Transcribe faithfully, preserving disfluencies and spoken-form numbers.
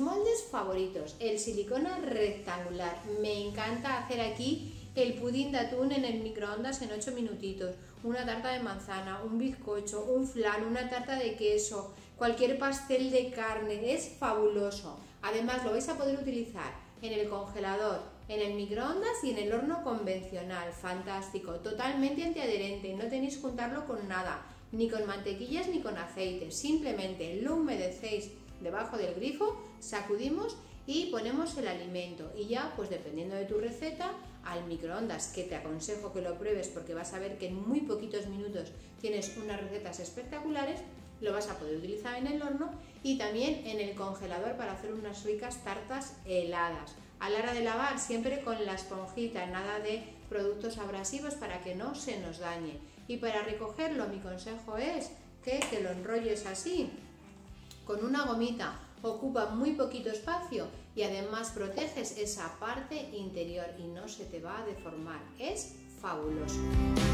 moldes favoritos, el silicona rectangular. Me encanta hacer aquí el pudín de atún en el microondas en ocho minutitos, una tarta de manzana, un bizcocho, un flan, una tarta de queso, cualquier pastel de carne, es fabuloso. Además lo vais a poder utilizar en el congelador, en el microondas y en el horno convencional, fantástico, totalmente antiadherente, no tenéis que juntarlo con nada, ni con mantequillas ni con aceite, simplemente lo humedecéis debajo del grifo, sacudimos y ponemos el alimento y ya, pues dependiendo de tu receta, al microondas, que te aconsejo que lo pruebes porque vas a ver que en muy poquitos minutos tienes unas recetas espectaculares, lo vas a poder utilizar en el horno y también en el congelador para hacer unas ricas tartas heladas. A la hora de lavar, siempre con la esponjita, nada de productos abrasivos para que no se nos dañe. Y para recogerlo, mi consejo es que te lo enrolles así, con una gomita, ocupa muy poquito espacio y además proteges esa parte interior y no se te va a deformar. Es fabuloso.